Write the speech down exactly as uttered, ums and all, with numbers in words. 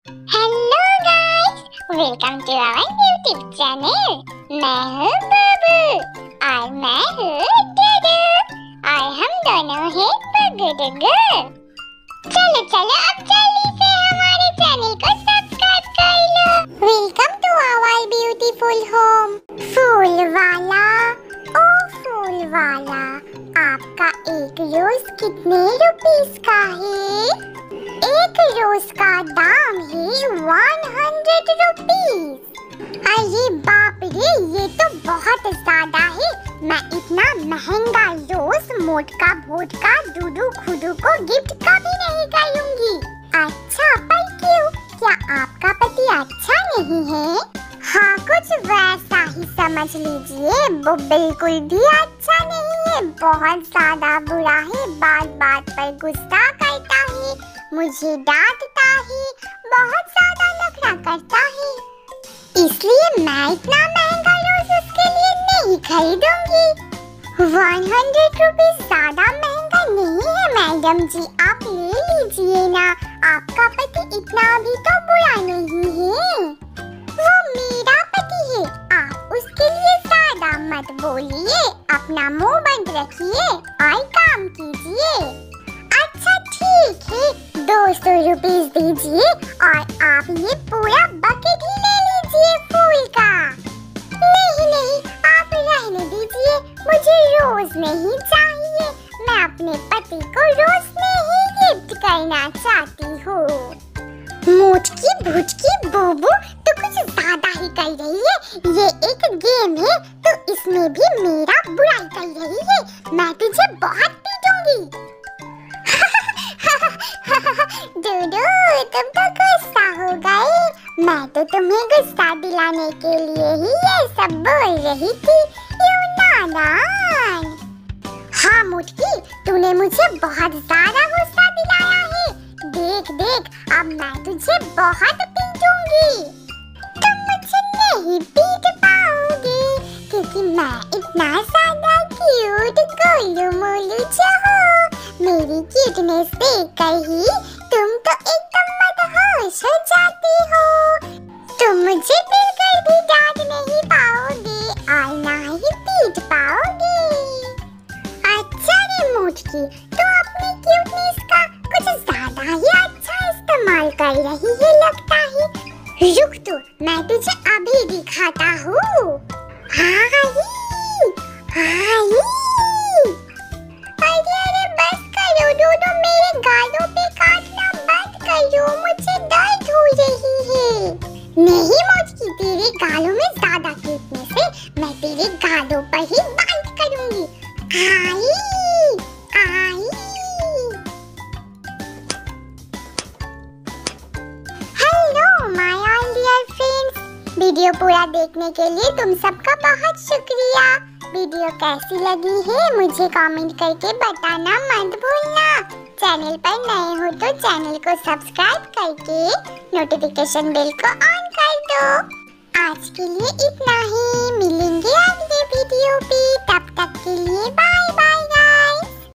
Hello guys, welcome to our YouTube channel. मैं हूँ बबू और मैं हूँ डुडू और हम दोनों हैं बगुडुगु। चलो चलो अब जल्दी से हमारे चैनल को सब्सक्राइब कर लो। Welcome to our beautiful home. फूल वाला, ओ फूल वाला, आपका एक रोज कितने रुपीस का है? एक रोज का दाम है वन हंड्रेड रुपीज। अरे बाप रे, ये तो बहुत ज्यादा है। मैं इतना महंगा रोज मोटका भोटका डुडू खुदू को गिफ्ट कभी नहीं करूंगी। अच्छा, पर क्यों? क्या आपका पति अच्छा नहीं है? हाँ, कुछ वैसा ही समझ लीजिए। वो बिल्कुल भी अच्छा नहीं है, बहुत ज्यादा बुरा है, बात बात पर गुस्सा करता है, मुझे डांटता है, बहुत ज्यादा नखरा करता है। इसलिए मैं इतना महंगा रोज उसके लिए नहीं खरीदूंगी। वन हंड्रेड रुपीज ज्यादा महंगा नहीं है मैडम जी, आप ले लीजिए ना। आपका पति इतना भी तो बुरा नहीं है। वो मेरा पति है, आप उसके लिए ज्यादा मत बोलिए। अपना मुंह बंद रखिए और काम कीजिए। अच्छा ठीक है, दो सौ रुपीज दीजिए और आप ये पूरा बकेट ही ले लीजिए फूल का। नहीं नहीं, आप रहने दीजिए, मुझे रोज नहीं चाहिए। मैं अपने पति को रोज नहीं गिफ्ट करना चाहती हूँ। मोटकी भुटकी बोबू तो कुछ ज्यादा ही कर रही है। ये एक गेम है तो इसमें भी मेरा बुराई कर रही है। मैं तुझे बहुत पीटूंगी। डुडू, तुम तो गुस्सा हो गई। मैं तो तुम्हें गुस्सा दिलाने के लिए ही ये सब बोल रही थी। यू नादान। हाँ मोटकी, तूने मुझे बहुत ज्यादा गुस्सा दिलाया है। देख देख, अब मैं तुझे बहुत पीटूंगी। तुम मुझे नहीं पीट पाओगे क्योंकि मैं इतना ज्यादा क्यूट गोलू मोलू हूँ। मेरी क्यूटनेस देखकर ही तुम तो एकदम मदहोश हो जाती हो। तुम मुझे बिल्कुल भी डांट नहीं पाओगे और ना ही पीट पाओगे। अच्छा रे मोटकी, तो अपनी क्यूटनेस का कुछ ज्यादा ही अच्छा इस्तेमाल कर रही है लगता है। रुक तो, मैं तुझे अभी दिखाता हूँ। आई, आई। अरे अरे बस करो डुडू, मेरे गालों पे काटना बंद करो, मुझे दर्द हो रही है। नहीं मोटकी, तेरे गालों में ज्यादा क्यूटनेस है, मैं तेरे गालों पर ही बाइट करूंगी। आई, आई। Hello my all dear friends, video पूरा देखने के लिए तुम सबका बहुत शुक्रिया। वीडियो कैसी लगी है मुझे कमेंट करके बताना मत भूलना। चैनल पर नए हो तो चैनल को सब्सक्राइब करके नोटिफिकेशन बेल को ऑन कर दो। आज के लिए इतना ही, मिलेंगे अगले वीडियो पे, तब तक के लिए बाय बाय।